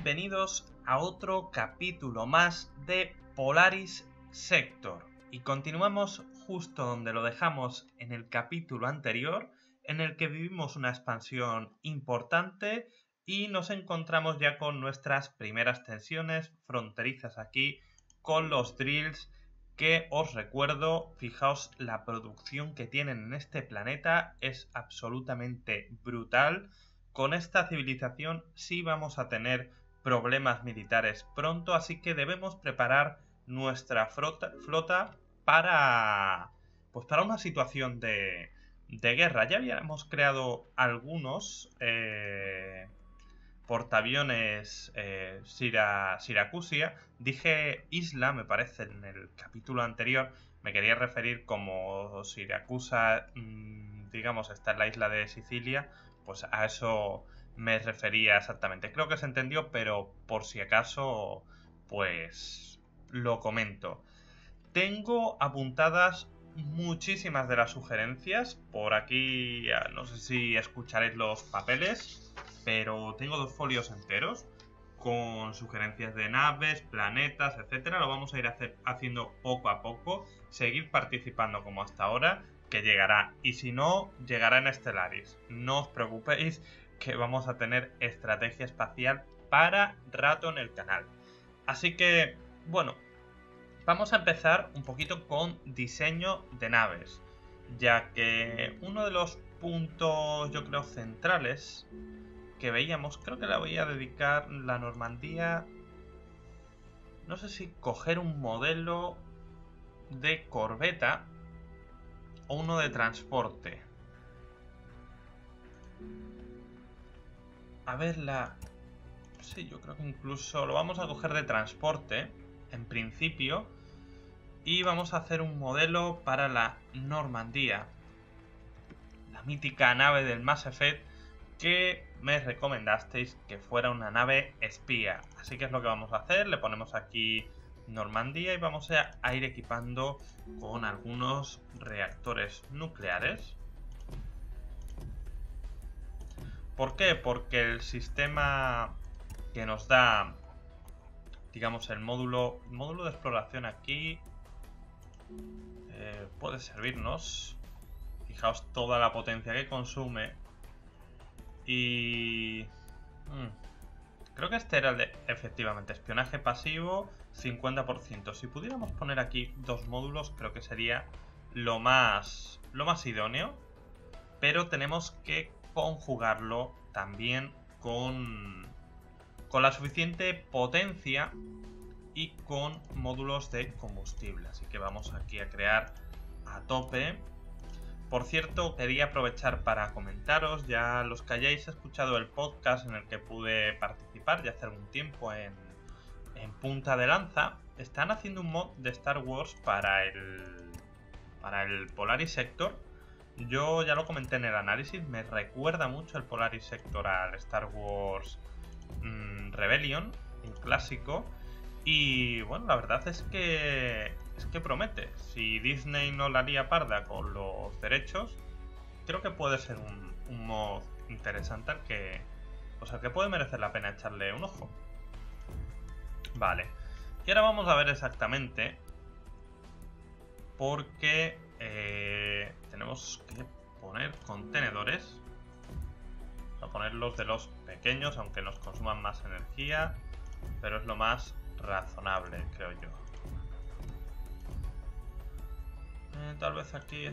bienvenidos a otro capítulo más de Polaris Sector. Y continuamos justo donde lo dejamos en el capítulo anterior, en el que vivimos una expansión importante y nos encontramos ya con nuestras primeras tensiones fronterizas aquí con los drills, que os recuerdo, fijaos la producción que tienen en este planeta, es absolutamente brutal. Con esta civilización sí vamos a tener problemas militares pronto, así que debemos preparar nuestra flota para una situación de guerra. Ya habíamos creado algunos portaaviones Siracusia. Dije isla, me parece, en el capítulo anterior. Me quería referir como Siracusa, digamos, está en la isla de Sicilia. Pues a eso me refería exactamente. Creo que se entendió, pero por si acaso, pues lo comento. Tengo apuntadas muchísimas de las sugerencias. Por aquí, no sé si escucharéis los papeles, pero tengo 2 folios enteros con sugerencias de naves, planetas, etcétera. Lo vamos a ir haciendo poco a poco. Seguir participando como hasta ahora, que llegará. Y si no, llegará en Stellaris. No os preocupéis, que vamos a tener estrategia espacial para rato en el canal. Así que, bueno, vamos a empezar un poquito con diseño de naves, ya que uno de los puntos, yo creo, centrales que veíamos, creo que la voy a dedicar la Normandía. No sé si coger un modelo de corbeta o uno de transporte. A ver, sí, yo creo que incluso lo vamos a coger de transporte, en principio. Y vamos a hacer un modelo para la Normandía. La mítica nave del Mass Effect que me recomendasteis que fuera una nave espía. Así que es lo que vamos a hacer. Le ponemos aquí Normandía y vamos a ir equipando con algunos reactores nucleares. ¿Por qué? Porque el sistema que nos da, digamos, el módulo de exploración aquí puede servirnos. Fijaos toda la potencia que consume. Y creo que este era el de, efectivamente, espionaje pasivo 50%. Si pudiéramos poner aquí 2 módulos, creo que sería lo más idóneo. Pero tenemos que conjugarlo también con la suficiente potencia y con módulos de combustible. Así que vamos aquí a crear a tope. Por cierto, quería aprovechar para comentaros, ya los que hayáis escuchado el podcast en el que pude participar ya hace algún tiempo en Punta de Lanza, están haciendo un mod de Star Wars para el Polaris Sector. Yo ya lo comenté en el análisis, me recuerda mucho el Polaris Sector al Star Wars Rebellion, un clásico. Y bueno, la verdad es que promete. Si Disney no la lía parda con los derechos, creo que puede ser un mod interesante al que puede merecer la pena echarle un ojo. Vale. Y ahora vamos a ver exactamente, porque tenemos que poner contenedores. Vamos a ponerlos de los pequeños, aunque nos consuman más energía, pero es lo más razonable, creo yo. Tal vez aquí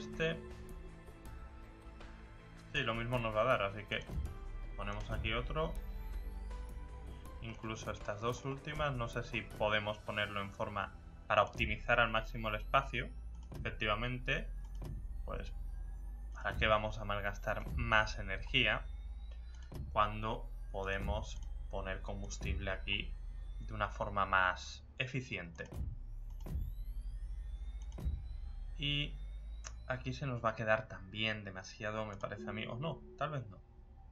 sí, lo mismo nos va a dar, así que ponemos aquí otro. Incluso estas 2 últimas, no sé si podemos ponerlo en forma para optimizar al máximo el espacio. Efectivamente, pues ¿para qué vamos a malgastar más energía cuando podemos poner combustible aquí de una forma más eficiente? Y aquí se nos va a quedar también demasiado, me parece a mí. O no, tal vez no.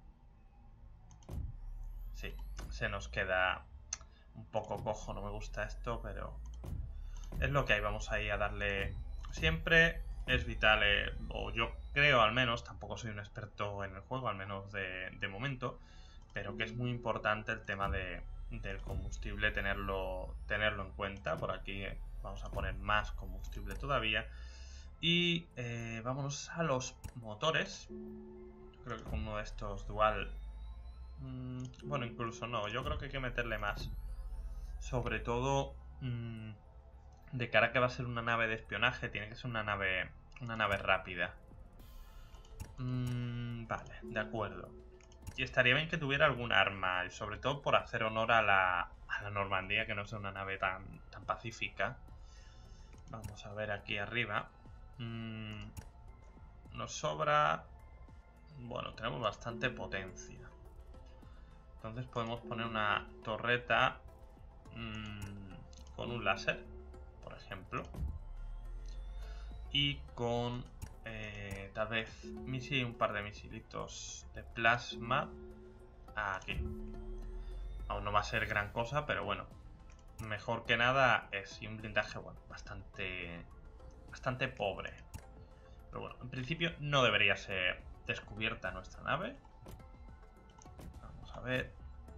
Sí, se nos queda un poco cojo, no me gusta esto, pero es lo que hay. Vamos a ir a darle. Siempre es vital, o yo creo al menos, tampoco soy un experto en el juego, al menos de momento, pero que es muy importante el tema de del combustible tenerlo en cuenta. Por aquí vamos a poner más combustible todavía. Y vámonos a los motores. Yo creo que con uno de estos dual... bueno, incluso no. Yo creo que hay que meterle más. Sobre todo de cara a que va a ser una nave de espionaje. Tiene que ser una nave rápida. Vale, de acuerdo. Y estaría bien que tuviera algún arma. Y sobre todo por hacer honor a la Normandía. Que no sea una nave tan pacífica. Vamos a ver aquí arriba. Nos sobra... Bueno, tenemos bastante potencia. Entonces podemos poner una torreta con un láser, por ejemplo. Y con tal vez un par de misilitos de plasma aquí. Aún no va a ser gran cosa, pero bueno. Mejor que nada es. Y un blindaje, bueno, bastante pobre. Pero bueno, en principio no debería ser descubierta nuestra nave. Vamos a ver.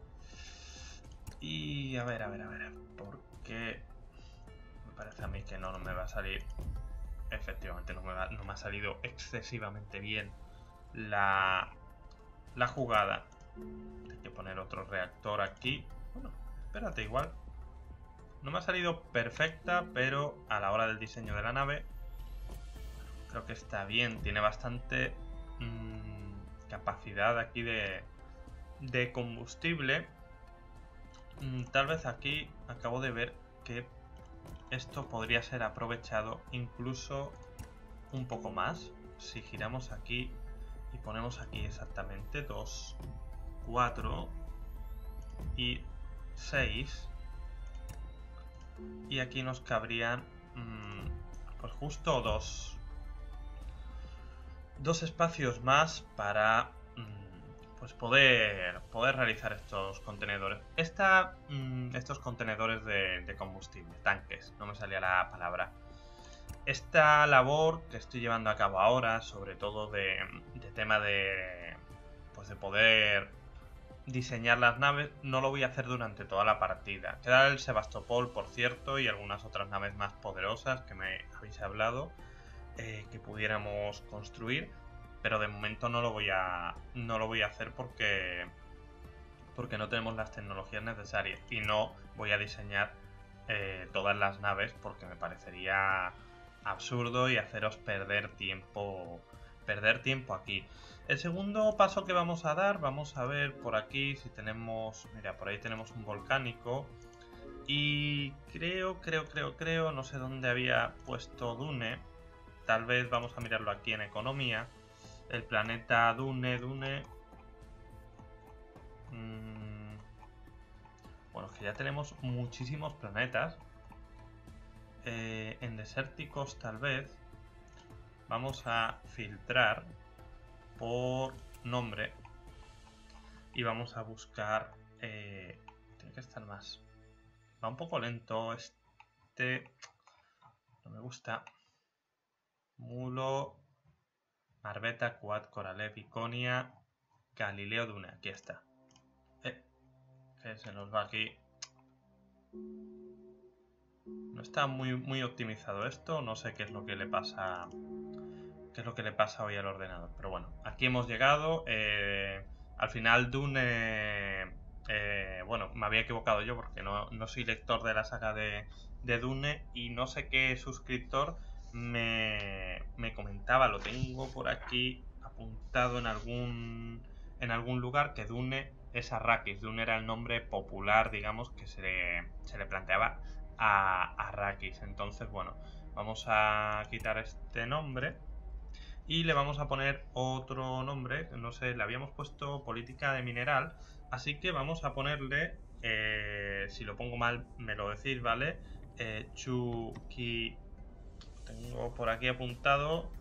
Y a ver. Porque me parece a mí que no me va a salir. Efectivamente, no me ha salido excesivamente bien la jugada. Hay que poner otro reactor aquí. Bueno, espérate, igual. No me ha salido perfecta, pero a la hora del diseño de la nave creo que está bien. Tiene bastante capacidad aquí de combustible. Tal vez aquí acabo de ver que esto podría ser aprovechado incluso un poco más. Si giramos aquí y ponemos aquí exactamente 2, 4 y 6. Y aquí nos cabrían pues justo dos espacios más para pues poder realizar estos contenedores. Estos contenedores de combustible, tanques, no me salía la palabra. Esta labor que estoy llevando a cabo ahora, sobre todo de tema de poder diseñar las naves, no lo voy a hacer durante toda la partida. Queda el Sebastopol, por cierto, y algunas otras naves más poderosas que me habéis hablado que pudiéramos construir, pero de momento no lo voy a hacer porque no tenemos las tecnologías necesarias y no voy a diseñar todas las naves porque me parecería absurdo y haceros perder tiempo aquí. El segundo paso que vamos a dar, vamos a ver por aquí si tenemos... Mira, por ahí tenemos un volcánico. Y creo, no sé dónde había puesto Dune. Tal vez vamos a mirarlo aquí en economía. El planeta Dune. Bueno, es que ya tenemos muchísimos planetas. En desérticos tal vez. Vamos a filtrar por nombre y vamos a buscar tiene que estar más, va un poco lento no me gusta. Mulo, Marbeta, Quad, Coralev, Iconia, Galileo, Dune, aquí está. Que se nos va aquí. No está muy optimizado esto, no sé qué es lo que le pasa hoy al ordenador, pero bueno, aquí hemos llegado. Al final Dune, bueno, me había equivocado yo porque no soy lector de la saga de Dune y no sé qué suscriptor me comentaba, lo tengo por aquí apuntado en algún lugar, que Dune es Arrakis. Dune era el nombre popular, digamos, que se le planteaba a Arrakis. Entonces, bueno, vamos a quitar este nombre y le vamos a poner otro nombre. No sé, le habíamos puesto política de mineral, así que vamos a ponerle, si lo pongo mal me lo decís, ¿vale? Chuki, tengo por aquí apuntado,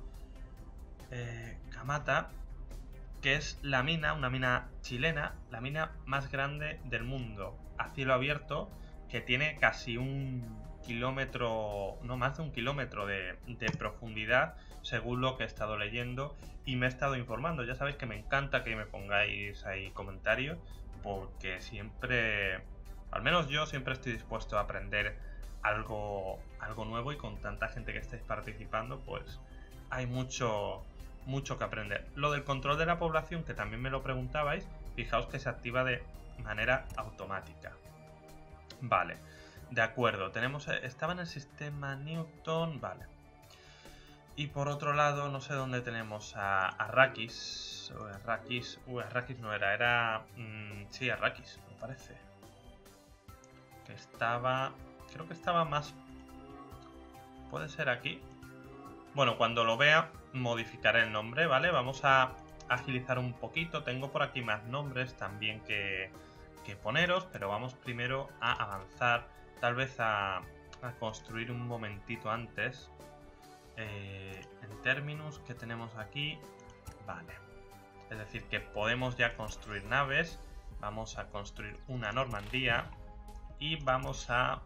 Kamata, que es la mina, una mina chilena, la mina más grande del mundo, a cielo abierto, que tiene casi 1 kilómetro, no más de 1 kilómetro de profundidad, según lo que he estado leyendo y me he estado informando. Ya sabéis que me encanta que me pongáis ahí comentarios, porque siempre Al menos yo siempre estoy dispuesto a aprender algo nuevo, y con tanta gente que estáis participando, pues hay mucho que aprender. Lo del control de la población, que también me lo preguntabais, fijaos que se activa de manera automática. Vale, de acuerdo, estaba en el sistema Newton, vale. Y por otro lado, no sé dónde tenemos a Arrakis. Arrakis no era... sí, Arrakis, me parece. Que estaba... Creo que estaba más... ¿Puede ser aquí? Bueno, cuando lo vea, modificaré el nombre, ¿vale? Vamos a agilizar un poquito. Tengo por aquí más nombres también que poneros, pero vamos primero a avanzar, tal vez a construir un momentito antes. En Terminus, que tenemos aquí, vale, es decir, que podemos ya construir naves. Vamos a construir una Normandía y vamos a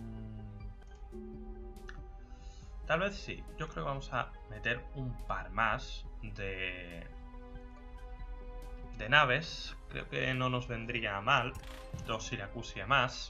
tal vez sí, yo creo que vamos a meter un par más de naves. Creo que no nos vendría mal 2 Siracusia más.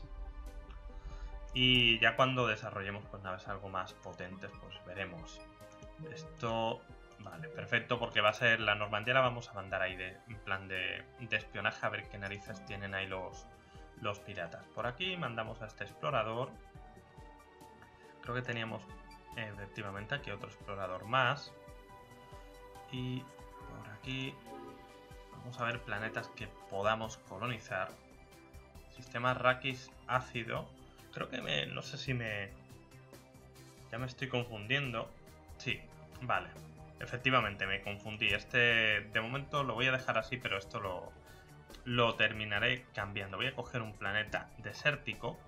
Y ya cuando desarrollemos pues naves algo más potentes, pues veremos. Esto, vale, perfecto, porque va a ser la Normandía, la vamos a mandar ahí en plan de espionaje, a ver qué narices tienen ahí los piratas. Por aquí mandamos a este explorador. Creo que teníamos efectivamente aquí otro explorador más. Y por aquí vamos a ver planetas que podamos colonizar. Sistema Arrakis ácido. Creo que no sé si ya me estoy confundiendo. Sí, vale. Efectivamente, me confundí. De momento lo voy a dejar así, pero esto lo terminaré cambiando. Voy a coger un planeta desértico,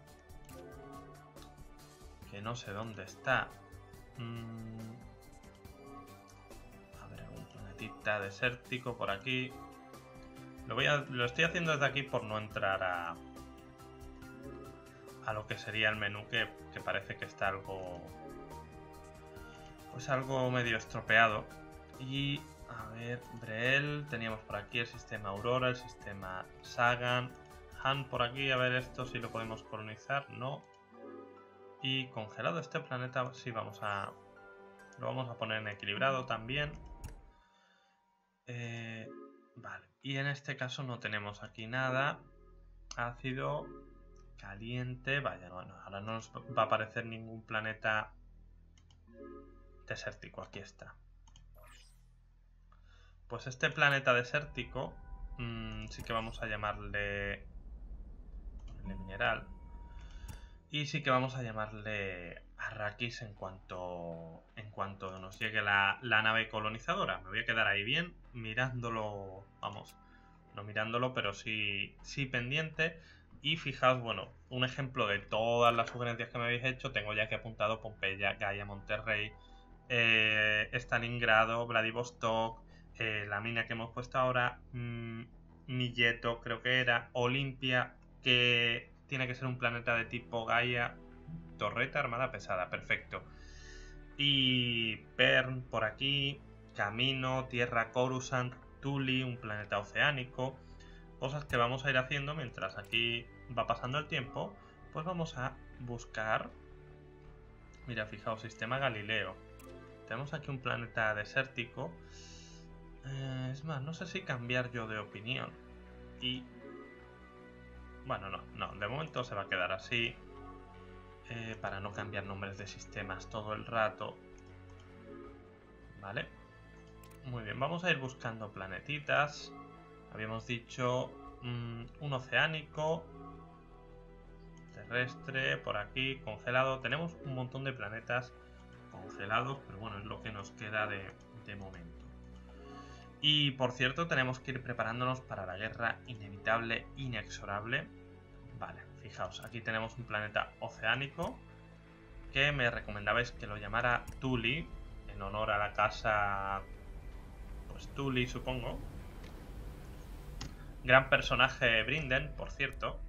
que no sé dónde está. A ver, algún planetita desértico por aquí. Lo estoy haciendo desde aquí por no entrar a lo que sería el menú, que parece que está algo medio estropeado. Y a ver, Breel, teníamos por aquí el sistema Aurora, el sistema Sagan, Han por aquí. A ver esto si lo podemos colonizar, no. Y congelado este planeta sí lo vamos a poner en equilibrado también. Vale, y en este caso no tenemos aquí nada. Ácido, caliente, vaya, no, ahora no nos va a aparecer ningún planeta desértico. Aquí está. Pues este planeta desértico sí que vamos a llamarle mineral. Y sí que vamos a llamarle Arrakis en cuanto nos llegue la nave colonizadora. Me voy a quedar ahí bien mirándolo, vamos, no mirándolo, pero sí pendiente. Y fijaos, bueno, un ejemplo de todas las sugerencias que me habéis hecho. Tengo ya que apuntado Pompeya, Gaia, Monterrey, Stalingrado, Vladivostok, la mina que hemos puesto ahora, Mileto creo que era, Olimpia, que tiene que ser un planeta de tipo Gaia, torreta armada pesada, perfecto. Y Pern por aquí, Camino, Tierra Coruscant, Tuli, un planeta oceánico. Cosas que vamos a ir haciendo mientras aquí va pasando el tiempo. Pues vamos a buscar. Mira, fijaos, sistema Galileo. Tenemos aquí un planeta desértico. Es más, no sé si cambiar yo de opinión. Y... bueno, no, de momento se va a quedar así. Para no cambiar nombres de sistemas todo el rato. Vale. Muy bien, vamos a ir buscando planetitas. Habíamos dicho un oceánico, terrestre, por aquí, congelado. Tenemos un montón de planetas congelados, pero bueno, es lo que nos queda de momento. Y por cierto, tenemos que ir preparándonos para la guerra inevitable, inexorable. Vale, fijaos, aquí tenemos un planeta oceánico que me recomendabais que lo llamara Tuli, en honor a la casa, pues Tuli, supongo. Gran personaje Brinden, por cierto.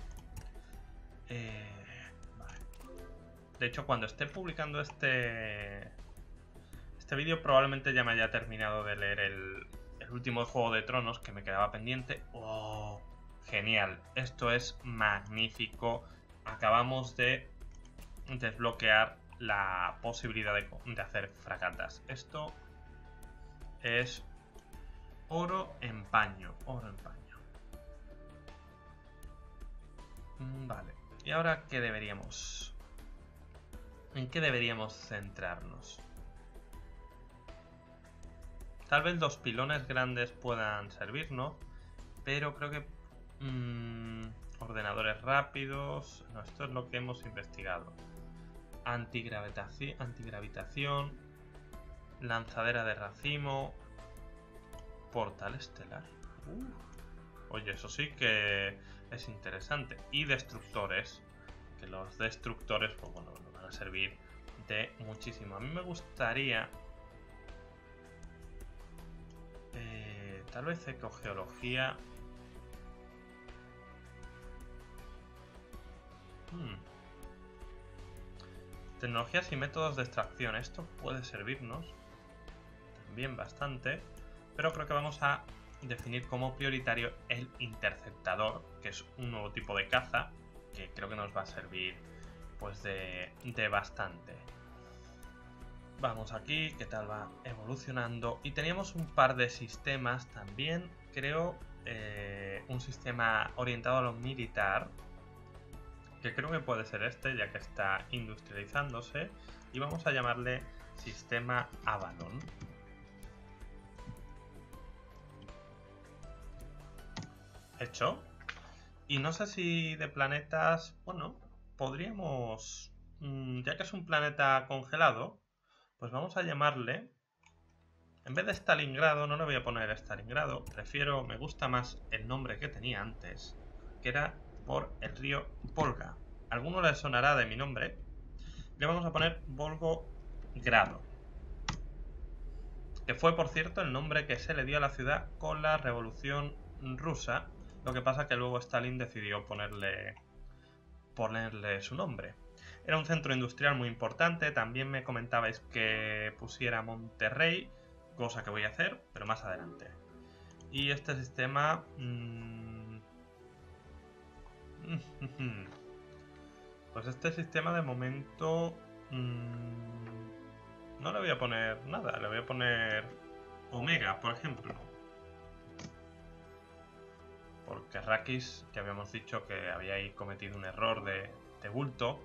Vale. De hecho, cuando esté publicando este vídeo, probablemente ya me haya terminado de leer el último Juego de Tronos, que me quedaba pendiente. ¡Oh! Genial, esto es magnífico. Acabamos de desbloquear la posibilidad de hacer fragatas. Esto es oro en paño, oro en paño. Vale, y ahora ¿qué deberíamos? ¿En qué deberíamos centrarnos? Tal vez los pilones grandes puedan servirnos, pero creo que ordenadores rápidos. No, esto es lo que hemos investigado. Antigravitación, lanzadera de racimo, portal estelar. Oye, eso sí que es interesante. Y destructores, que los destructores, pues bueno, nos van a servir de muchísimo. A mí me gustaría tal vez ecogeología. Tecnologías y métodos de extracción. Esto puede servirnos también bastante, pero creo que vamos a definir como prioritario el interceptador, que es un nuevo tipo de caza que creo que nos va a servir pues de bastante. Vamos aquí, qué tal va evolucionando. Y teníamos un par de sistemas también, creo, un sistema orientado a lo militar, que creo que puede ser este, ya que está industrializándose, y vamos a llamarle sistema Avalon. Hecho. Y no sé si de planetas, bueno, podríamos, ya que es un planeta congelado, pues vamos a llamarle, en vez de Stalingrado, no le voy a poner Stalingrado, me gusta más el nombre que tenía antes, que era por el río Volga. A alguno le sonará de mi nombre. Le vamos a poner Volgogrado, que fue, por cierto, el nombre que se le dio a la ciudad con la Revolución Rusa. Lo que pasa que luego Stalin decidió ponerle su nombre. Era un centro industrial muy importante. También me comentabais que pusiera Monterrey, cosa que voy a hacer, pero más adelante. Y este sistema... pues este sistema de momento... no le voy a poner nada, le voy a poner Omega, por ejemplo. Porque Arrakis, ya habíamos dicho que habíais cometido un error de bulto.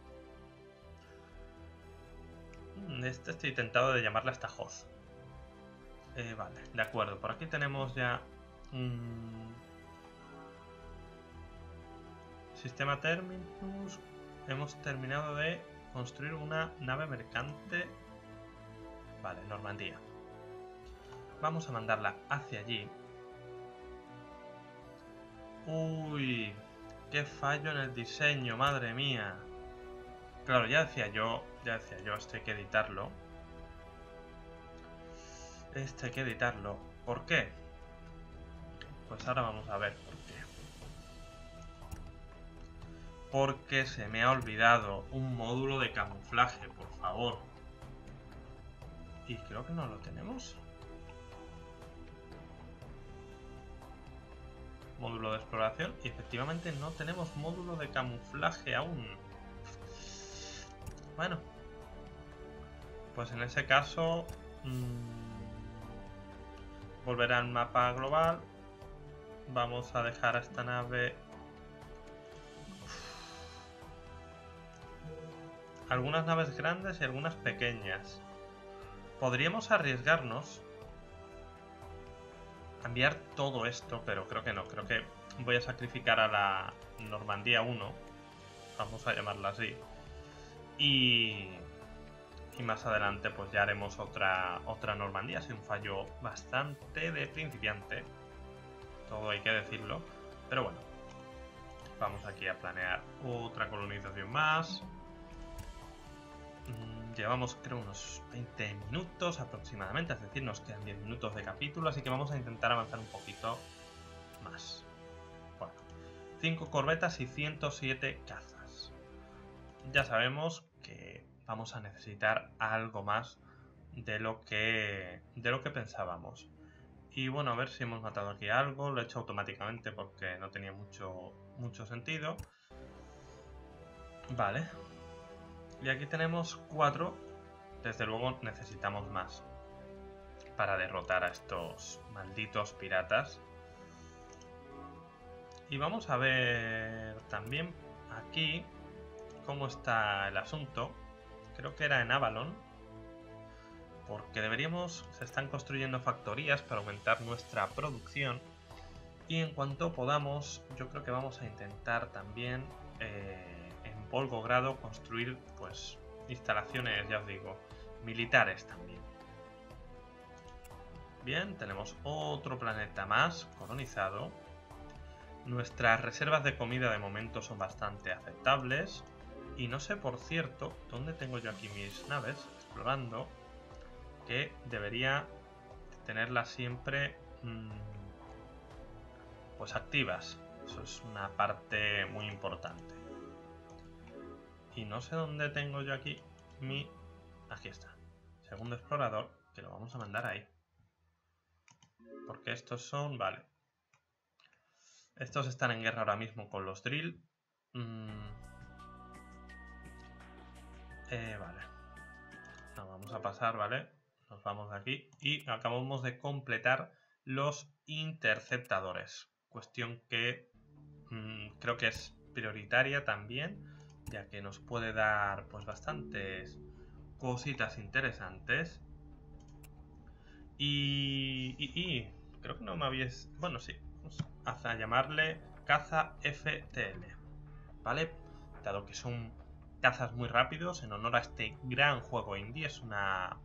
Este estoy tentado de llamarla hasta Hoth. Vale, de acuerdo. Por aquí tenemos ya sistema Terminus. Hemos terminado de construir una nave mercante. Vale, Normandía. Vamos a mandarla hacia allí. Uy, qué fallo en el diseño, madre mía. Claro, ya decía yo, esto hay que editarlo. ¿Por qué? Pues ahora vamos a ver por qué. Porque se me ha olvidado un módulo de camuflaje, por favor. Y creo que no lo tenemos. Módulo de exploración. Y efectivamente no tenemos módulo de camuflaje aún. Bueno. Pues en ese caso... volverá al mapa global. Vamos a dejar a esta nave... algunas naves grandes y algunas pequeñas. Podríamos arriesgarnos a enviar todo esto, pero creo que no. Creo que voy a sacrificar a la Normandía 1. Vamos a llamarla así. Y más adelante pues ya haremos otra Normandía. Ha sido un fallo bastante de principiante. Todo hay que decirlo. Pero bueno. Vamos aquí a planear otra colonización más. Llevamos creo unos 20 minutos aproximadamente, es decir, nos quedan 10 minutos de capítulo, así que vamos a intentar avanzar un poquito más. Bueno, 5 corbetas y 107 cazas. Ya sabemos que vamos a necesitar algo más de lo que pensábamos. Y bueno, a ver si hemos matado aquí algo. Lo he hecho automáticamente porque no tenía mucho sentido. Vale. Y aquí tenemos 4. Desde luego necesitamos más para derrotar a estos malditos piratas. Y vamos a ver también aquí cómo está el asunto. Creo que era en Avalon. Porque se están construyendo factorías para aumentar nuestra producción. Y en cuanto podamos, yo creo que vamos a intentar también en Volgogrado construir pues instalaciones, ya os digo, militares también. Bien, tenemos otro planeta más colonizado. Nuestras reservas de comida de momento son bastante aceptables. Y no sé, por cierto, dónde tengo yo aquí mis naves explorando, que debería tenerlas siempre pues activas. Eso es una parte muy importante. Y no sé dónde tengo yo aquí mi... Aquí está. Segundo explorador, que lo vamos a mandar ahí. Porque estos son... Vale. Estos están en guerra ahora mismo con los Drill. Vale. No, vamos a pasar, ¿vale? Nos vamos de aquí. Y acabamos de completar los interceptadores. Cuestión que creo que es prioritaria también, ya que nos puede dar pues bastantes cositas interesantes. Y creo que no me habíais... Bueno, sí. Vamos a llamarle caza FTL. ¿Vale? Dado que son cazas muy rápidos, en honor a este gran juego indie. Es una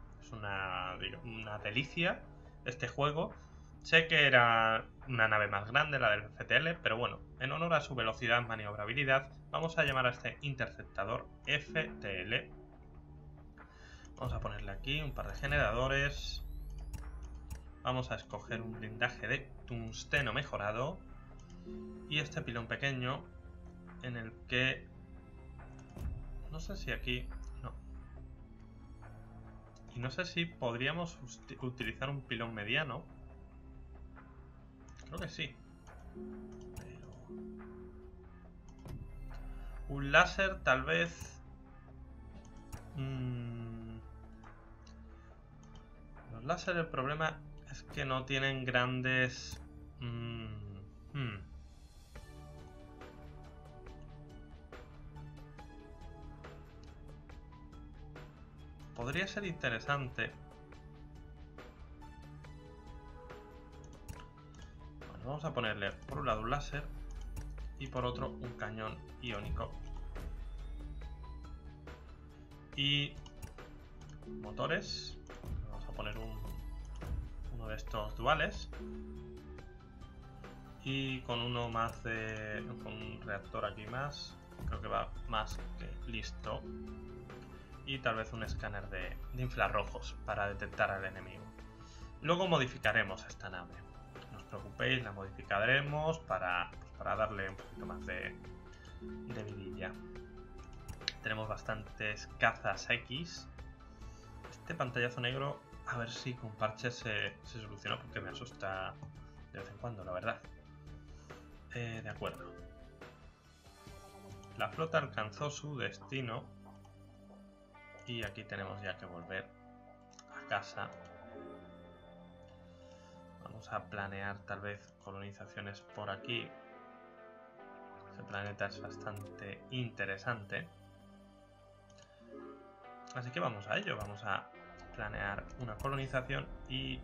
delicia este juego. Sé que era una nave más grande, la del FTL, pero bueno, en honor a su velocidad y maniobrabilidad, vamos a llamar a este interceptador FTL. Vamos a ponerle aquí un par de generadores. Vamos a escoger un blindaje de tungsteno mejorado. Y este pilón pequeño, en el que... No sé si aquí... No. Y no sé si podríamos utilizar un pilón mediano. Creo que sí. Pero... un láser tal vez... Los láser, el problema es que no tienen grandes... Podría ser interesante. Bueno, vamos a ponerle por un lado un láser y por otro un cañón iónico. Y motores. Vamos a poner uno de estos duales. Y con uno más de... con un reactor aquí más. Creo que va más que listo. Y tal vez un escáner de infrarrojos para detectar al enemigo. Luego modificaremos esta nave. No os preocupéis, la modificaremos para darle un poquito más de vidilla. Tenemos bastantes cazas X. Este pantallazo negro, a ver si con parches se soluciona, porque me asusta de vez en cuando, la verdad. De acuerdo. La flota alcanzó su destino. Y aquí tenemos ya que volver a casa. Vamos a planear tal vez colonizaciones por aquí. Este planeta es bastante interesante. Así que vamos a ello. Vamos a planear una colonización y...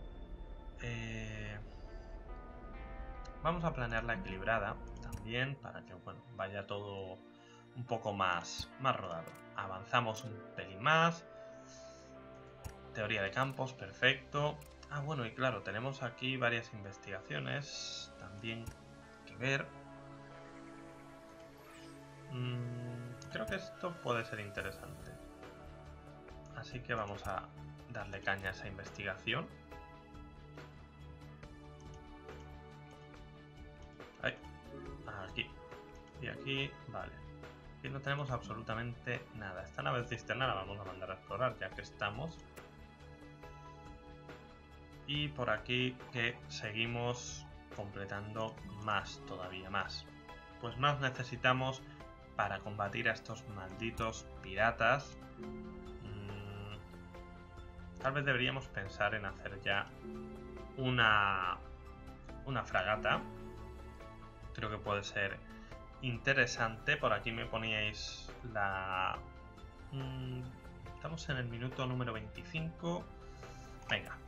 vamos a planearla equilibrada también para que bueno, vaya todo un poco más rodado. Avanzamos un pelín más. Teoría de campos, perfecto. Ah, bueno, y claro, tenemos aquí varias investigaciones también que ver. Creo que esto puede ser interesante. Así que vamos a darle caña a esa investigación. Ahí. Aquí. Y aquí, vale. Aquí no tenemos absolutamente nada. Esta nave cisterna la vamos a mandar a explorar ya que estamos. Y por aquí que seguimos completando más, todavía más. Pues más necesitamos para combatir a estos malditos piratas. Tal vez deberíamos pensar en hacer ya una fragata. Creo que puede ser interesante. Por aquí me poníais la... estamos en el minuto número 25. Venga.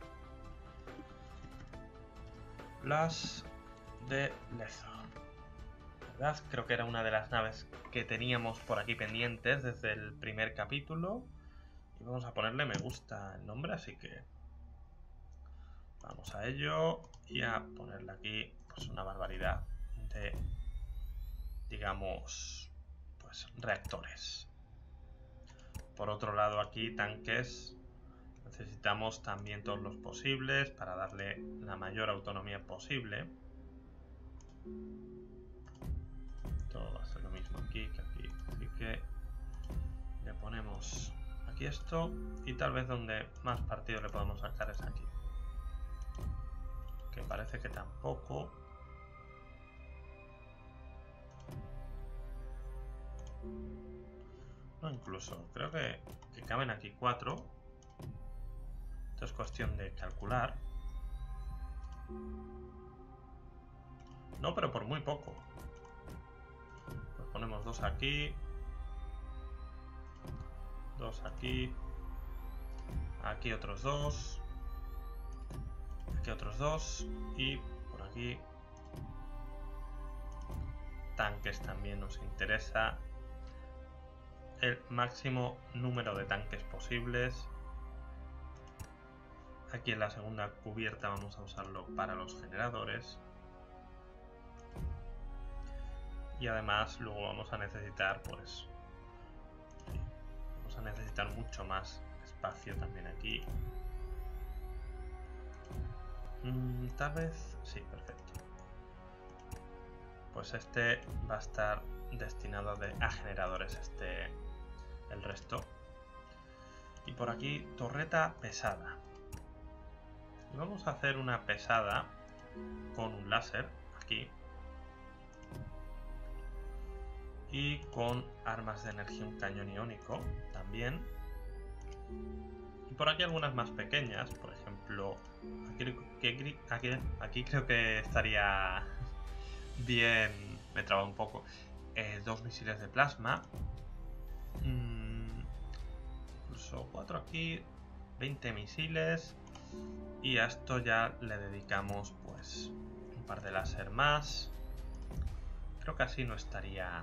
Las de Lezo. ¿Verdad? Creo que era una de las naves que teníamos por aquí pendientes desde el primer capítulo. Y vamos a ponerle me gusta el nombre, así que vamos a ello y a ponerle aquí pues una barbaridad de, digamos, pues reactores. Por otro lado, aquí tanques necesitamos también todos los posibles para darle la mayor autonomía posible. Todo va a ser lo mismo aquí que aquí, así que le ponemos aquí esto y tal vez donde más partido le podemos sacar es aquí, que parece que tampoco. No, incluso creo que caben aquí 4. Esto es cuestión de calcular. No, pero por muy poco. Pues ponemos 2 aquí, 2 aquí, aquí otros 2, aquí otros 2 y por aquí tanques también nos interesa. El máximo número de tanques posibles. Aquí en la segunda cubierta vamos a usarlo para los generadores. Y además luego vamos a necesitar, pues, vamos a necesitar mucho más espacio también aquí. Tal vez, sí, perfecto. Pues este va a estar destinado a generadores, el resto. Y por aquí torreta pesada. Y vamos a hacer una pesada con un láser aquí. Y con armas de energía, un cañón iónico también. Y por aquí algunas más pequeñas, por ejemplo, aquí creo que estaría bien, me traba un poco, 2 misiles de plasma, incluso 4 aquí, 20 misiles, y a esto ya le dedicamos pues un par de láser más. Creo que así no estaría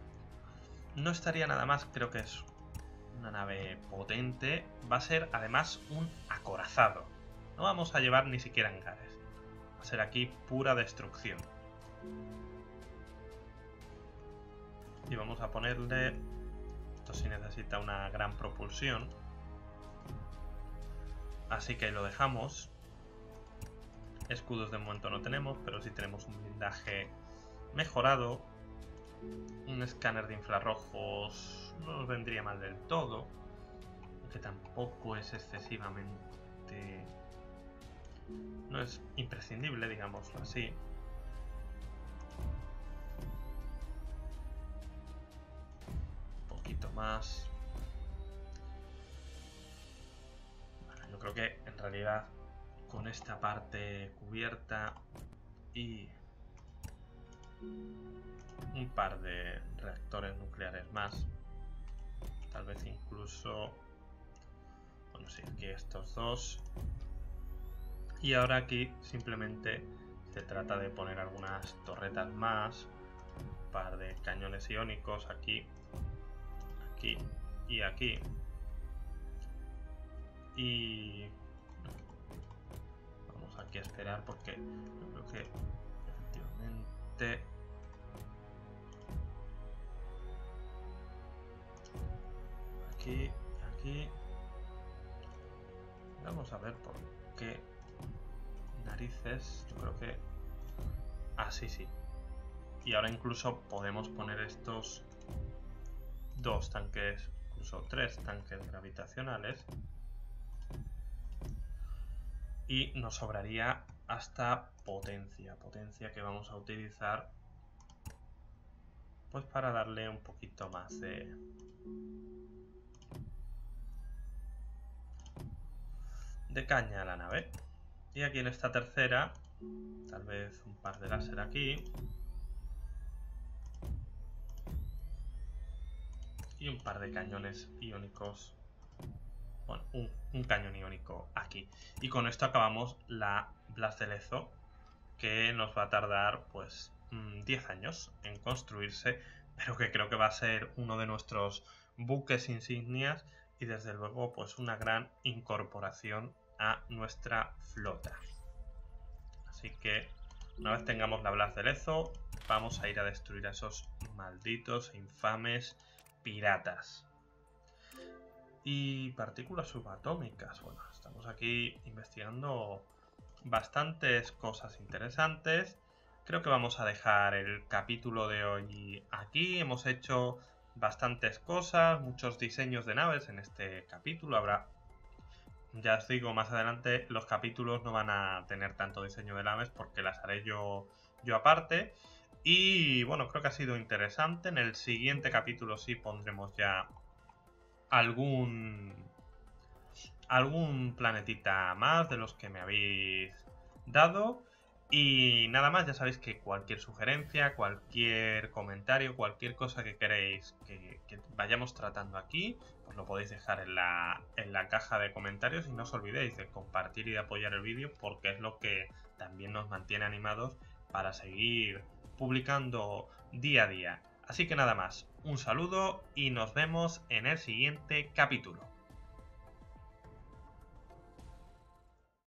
nada más. Creo que es una nave potente. Va a ser además un acorazado. No vamos a llevar ni siquiera hangares. Va a ser aquí pura destrucción. Y vamos a ponerle... Esto sí necesita una gran propulsión. Así que lo dejamos. Escudos de momento no tenemos, pero sí tenemos un blindaje mejorado. Un escáner de infrarrojos no nos vendría mal del todo, aunque tampoco es excesivamente... no es imprescindible, digámoslo así. Un poquito más. Bueno, yo creo que en realidad con esta parte cubierta y un par de reactores nucleares más, tal vez incluso, bueno, sí, aquí estos 2, y ahora aquí simplemente se trata de poner algunas torretas más, un par de cañones iónicos aquí, aquí y aquí, y vamos aquí a esperar porque yo creo que efectivamente aquí. Vamos a ver por qué narices. Yo creo que... ah, sí. Y ahora incluso podemos poner estos 2 tanques, incluso 3 tanques gravitacionales. Y nos sobraría hasta potencia. Potencia que vamos a utilizar pues para darle un poquito más de caña a la nave. Y aquí en esta tercera, tal vez un par de láser aquí. Y un par de cañones iónicos. Bueno, un cañón iónico aquí. Y con esto acabamos la Blast de Lezo, que nos va a tardar pues 10 años en construirse, pero que creo que va a ser uno de nuestros buques insignias y desde luego pues una gran incorporación a nuestra flota. Así que una vez tengamos la Blast de Lezo, vamos a ir a destruir a esos malditos e infames piratas. Y partículas subatómicas. Bueno, estamos aquí investigando bastantes cosas interesantes. Creo que vamos a dejar el capítulo de hoy aquí. Hemos hecho bastantes cosas, muchos diseños de naves en este capítulo. Habrá, ya os digo, más adelante los capítulos no van a tener tanto diseño de naves porque las haré yo aparte. Y bueno, creo que ha sido interesante. En el siguiente capítulo sí pondremos ya algún planetita más de los que me habéis dado. Y nada más, ya sabéis que cualquier sugerencia, cualquier comentario, cualquier cosa que queréis que vayamos tratando aquí, pues lo podéis dejar en la caja de comentarios. Y no os olvidéis de compartir y de apoyar el vídeo, porque es lo que también nos mantiene animados para seguir publicando día a día. Así que nada más, un saludo y nos vemos en el siguiente capítulo.